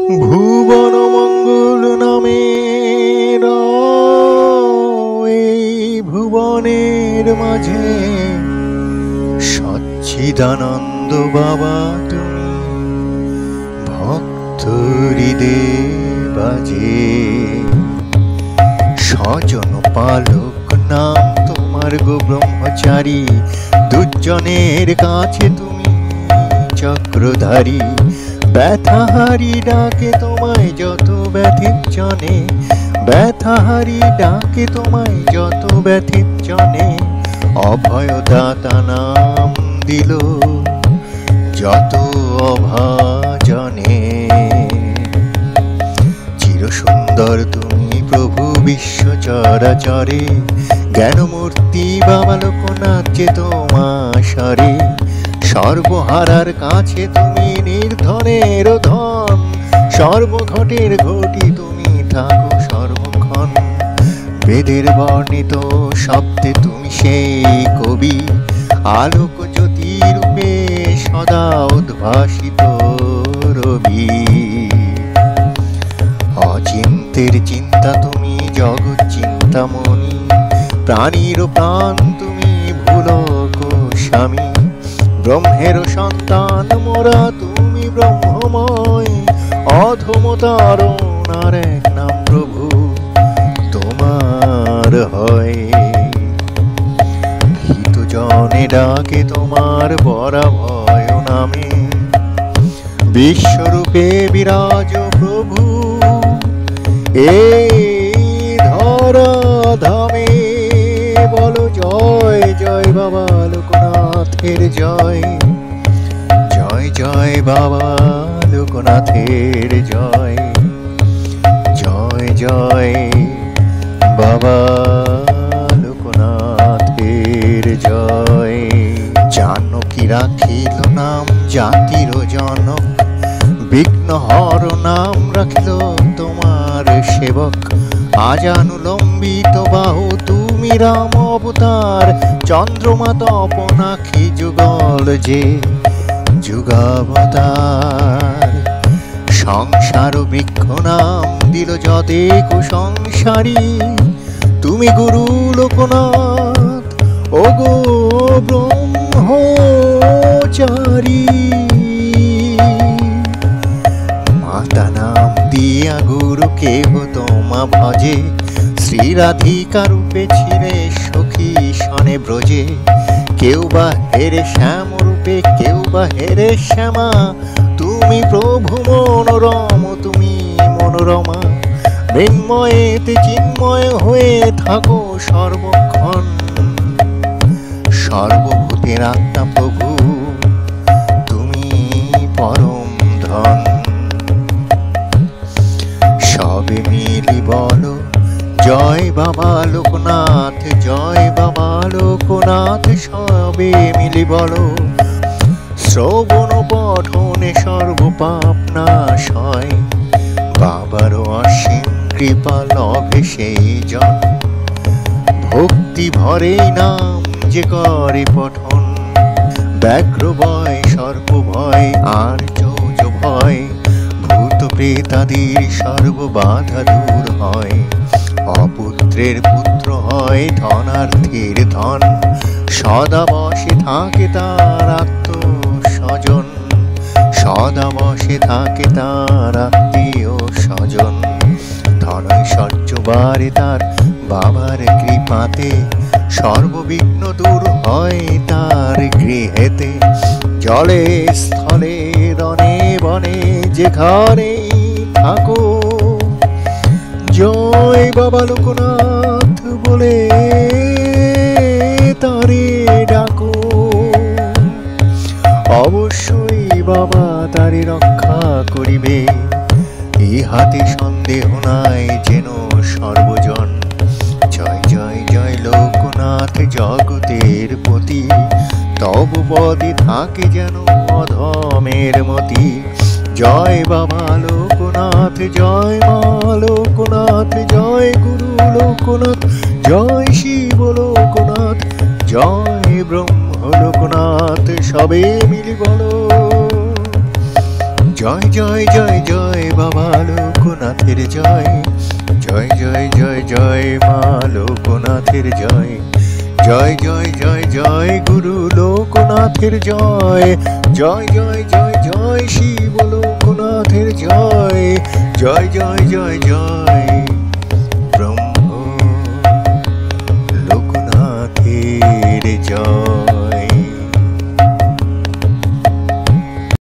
ভুবন মঙ্গল নামে এই ভুবনের মাঝে সচ্চিদানন্দ বাবা তুমি ভক্ত হৃদয়ে বাজে। স্বজন পালক নাম তোমার গো ব্রহ্মচারী, দুর্জনের কাছে তুমি চক্রধারী। ব্যথাহারি ডাকে তোমায় যত ব্যথিত জনে, ব্যথাহারি ডাকে তোমায় যত ব্যথিত জনে। অভয়দাতা নাম দিল যত অভাজনে। চিরসুন্দর তুমি প্রভু বিশ্ব চরাচরে, জ্ঞানমূর্তি বাবা লোকনাথ যে তোমাশারে। সর্বহারার কাছে তুমি নির্ধনের ধন, সর্বঘটের ঘটি তুমি থাকো সর্বক্ষণ। বেদের বর্ণিত শব্দে তুমি সেই কবি, আলোক জ্যোতি রূপে সদা উদ্ভাসিত রবি। অচিন্তের চিন্তা তুমি জগৎ চিন্তামণি, প্রাণীর প্রাণ তুমি ভুলক স্বামী। ব্রহ্মের সন্তান মোরা তুমি ব্রহ্মময়, অধমতারণার এক নাম প্রভু তোমার হয়। ভীত জনে ডাকে তোমার বরাভয় নামে, বিশ্বরূপে বিরাজ প্রভু এই ধরা ধামে। বলো জয় জয় বাবা লোকনাথের জয়, জয় জয় বাবা লোকনাথের জয়, জয় জয় বাবা লোকনাথের জয়। জানকী রাখিল নাম জাতির জনক, বিঘ্নহর নাম রাখিল তোমার সেবক। আজানুলম্বিত বাহু তুমি রাম অবতার, চন্দ্রমা তপনাখি যুগল যে যুগাবতার। সংসার বৃক্ষ নাম দিল যতে কুসংসারী, তুমি গুরু লোকনাথ ও গো ব্রহ্মচারী। মাতা নাম দিয়া গুরু কেহ তোমা ভজে, শ্রী রাধিকা রূপে ছিলে সখী শনে ব্রজে। কেউ বা হেরে শ্যাম রূপে, কেউ বা হেরে শ্যামা, তুমি প্রভু মনোরম তুমি মনোরমা। মৃন্ময়েতে চিন্ময় হয়ে থাকো সর্বক্ষণ, সর্বভূতের আত্মা প্রভু তুমি পরম ধন। সবে মিলি বলো জয় বাবা লোকনাথ, জয় বাবা লোকনাথ। সবে মিলি বলো শ্রবণ পঠনে সর্বপাপ নাশ হয়। বাবার অসীম কৃপা লভে সেই জন, ভক্তি ভরে নাম যে করে পঠন। ব্যাঘ্র ভয় সর্প ভয় আর চৌচ ভয়, ভূত প্রেতাদির সর্ব বাধা দূর হয়। অপুত্রের পুত্র হয় ধনার্থের ধন, সদা বসে থাকে তার আত্মস্বজন, সদা বসে থাকে তার আত্মীয় স্বজন। ধনৈশ্বর্য বাড়ে তার বাবার কৃপাতে, সর্ববিঘ্ন দূর হয় তার গৃহেতে। জলে স্থলে রণে বনে যেখানে থাকো, জয় বাবা লোকনাথ বলে তারে ডাকো। অবশ্যই বাবা তারে রক্ষা করিবে, ইহাতে সন্দেহ নাই যেন সর্বজন। জয় জয় জয় লোকনাথ জগতের পতি, তব পদে থাকে যেন অধমের মতি। জয় বাবা লোকনাথ, জয় মা লোকনাথ, জয় গুরু লোকনাথ, জয় শিব লোকনাথ, জয় ব্রহ্ম লোকনাথ। সবে মিলি বলো জয় জয় জয় জয় বাবা লোকনাথের জয়, জয় জয় জয় জয় মা লোকনাথের জয়, জয় জয় জয় জয় গুরু লোকনাথের জয়, জয় জয় জয় জয় শিব লোকনাথের জয়, জয় জয় জয় জয়